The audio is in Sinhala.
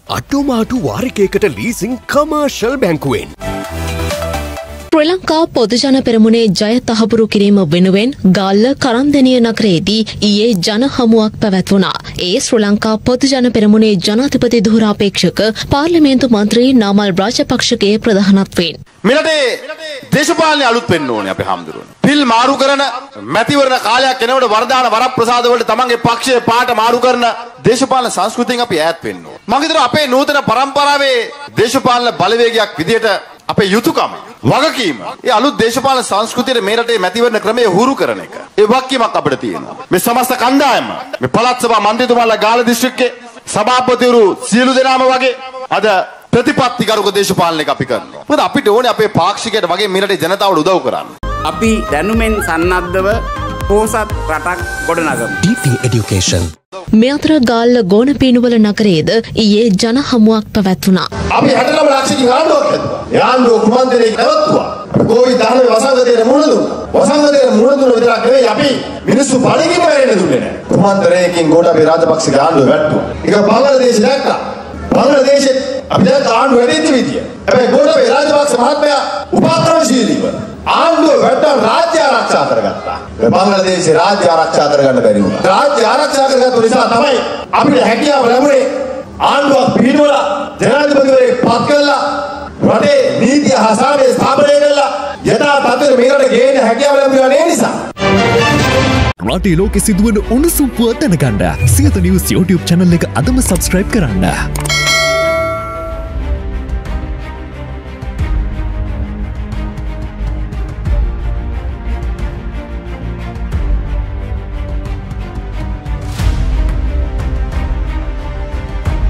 අටුමාටු වාරිකයකට ලීසින් කමර්ෂල් බැංකුවෙන්. ශ්‍රී ලංකා පොදුජන පෙරමුණේ ජය තහවුරු කිරීම වෙනුවෙන් ගාල්ල කරන්දෙනිය නගරයේදී ඊයේ ජන හමුවක් පැවැත්වුණා. ඒ ශ්‍රී ලංකා පොදුජන පෙරමුණේ ජනාධිපති ධුරාපේක්ෂක පාර්ලිමේන්තු මන්ත්‍රී නාමල් රාජපක්ෂගේ ප්‍රධානත්වයෙන් මෙරටේ දේශපාලනය අලුත් වෙන්න ඕනේ අපේ හාමුදුරුවෝ. පිල් මාරු කරන මැතිවරණ කාලයක් එනකොට වරදාන වරප්‍රසාද වලට තමන්ගේ පක්ෂයේ පාට මාරු කරන දේශපාලන සංස්කෘතියෙන් අපි ඈත් වෙන්න ඕනේ. මම හිතනවා අපේ නූතන පරම්පරාවේ දේශපාලන බලවේගයක් විදියට අපේ යුතුයකම වගකීම ඒ අලුත් දේශපාලන සංස්කෘතියේ මේ රටේ මැතිවරණ ක්‍රමය හුරු කරන එක. ඒ වගකීමක් අපිට තියෙනවා. මේ සමස්ත කණ්ඩායම මේ පළාත් සභා මන්ත්‍රීතුමාලා ගාල්ල දිස්ත්‍රික්කයේ සභාපතිවරු සියලු දෙනාම වගේ අද ප්‍රතිපත්තිකරුක දේශපාලනයක් අපි කරනවා. මොකද අපිට ඕනේ අපේ පාක්ෂිකයට වගේ මේ රටේ ජනතාවට උදව් කරන්න. අපි දැනුමෙන් සන්නද්ධව පෝසත් රටක් ගොඩනගමු. DP Education. මේ අතර ගාල්ල ගෝනපීනුවල නගරයේද ඊයේ ජන හමුවක් පැවැත්වුණා. අපි 69 ලක්ෂකින් ආණ්ඩුවක් හැදුවා. ඒ ආණ්ඩුව කුමන්ත්‍රණය නැවතුවා. COVID-19 වසංගතයේ මුහුණ දුන්නා. වසංගතයේ මුහුණ දුන්න විතරක් නෙවෙයි අපි මිනිස්සු බඩගින්න වෙරෙන්න දුන්නේ නැහැ. කුමන්ත්‍රණයකින් ගෝඨාභය රාජපක්ෂගේ ආණ්ඩුව වැට්ටුවා. ඒක බංග්ලාදේශය දැක්කා. බංග්ලාදේශේ අපි දැන් ආණ්ඩුව වැඩිච්ච විදිය. හැබැයි ගෝඨාභය රාජපක්ෂ මහත්මයා උපක්‍රමශීලීව ආණ්ඩුව වැට්ටන් රාජ්‍ය ආරක්ෂා කරගත්තා. බංග්ලාදේශේ රාජ්‍ය ආරක්ෂා කරගන්න බැරි වුණා. රාජ්‍ය ආරක්ෂා කරගත්තු නිසා තමයි අපිට හැකියාව ලැබුණේ ආණ්ඩුවක් පිළිවෙල ජනාධිපතිවරයෙක් පත් කළා රටේ නීතිය හසාවේ ස්ථාපනය කළා යථා තත්ත්වෙ මේකට ගේන්න හැකියාව ලැබුණා නේ නිසා. රටේ ලෝකෙ සිදුවන උණුසුම් පුවත් දැනගන්න සියත නිවුස් YouTube channel එක අදම subscribe කරන්න.